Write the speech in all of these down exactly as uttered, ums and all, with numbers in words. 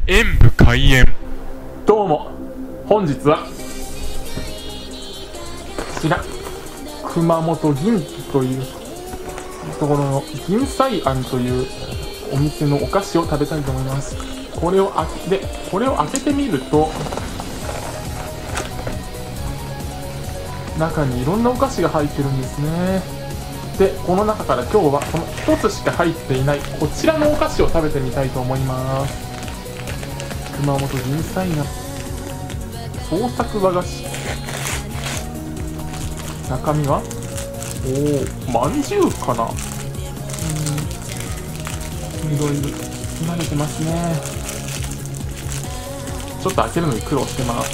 演武開演。 どうも、本日はこちら熊本銀というところの銀彩庵というお店のお菓子を食べたいと思います。これを開けてこれを開けてみると、中にいろんなお菓子が入ってるんですね。で、この中から今日はこのひとつしか入っていないこちらのお菓子を食べてみたいと思います。熊本銀彩庵創作和菓子。中身はおお、まんじゅうかな。うん、いろいろ包まれてますね。ちょっと開けるのに苦労してます。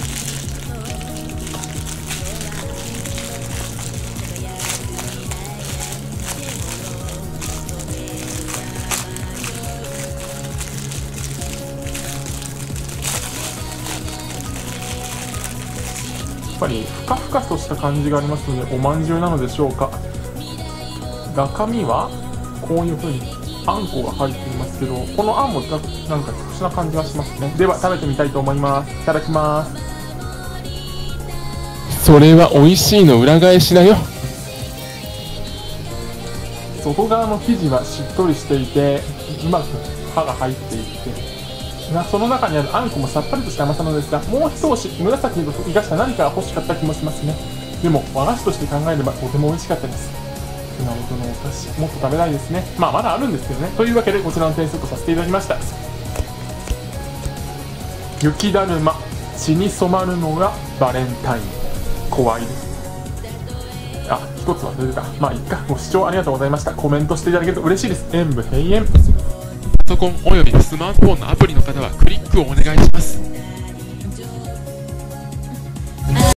やっぱりふかふかとした感じがありますので、おまんじゅうなのでしょうか。中身はこういう風にあんこが入っていますけど、このあんもなんか特殊な感じがしますね。では食べてみたいと思います。いただきます。 それは美味しいの裏返しだよ。 外側の生地はしっとりしていて、うまく歯が入っていて、その中にあるあんこもさっぱりとした甘さなのですが、もう一押し紫を生かした何かが欲しかった気もしますね。でも和菓子として考えればとても美味しかったです。熊本のお菓子もっと食べたいですね。まあまだあるんですけどね。というわけでこちらの点数とさせていただきました。雪だるま、血に染まるのがバレンタイン、怖いです。あ、一つ忘れてた。まあいっか。ご視聴ありがとうございました。コメントしていただけると嬉しいです。演武閉園。 パソコンおよびスマートフォンのアプリの方はクリックをお願いします。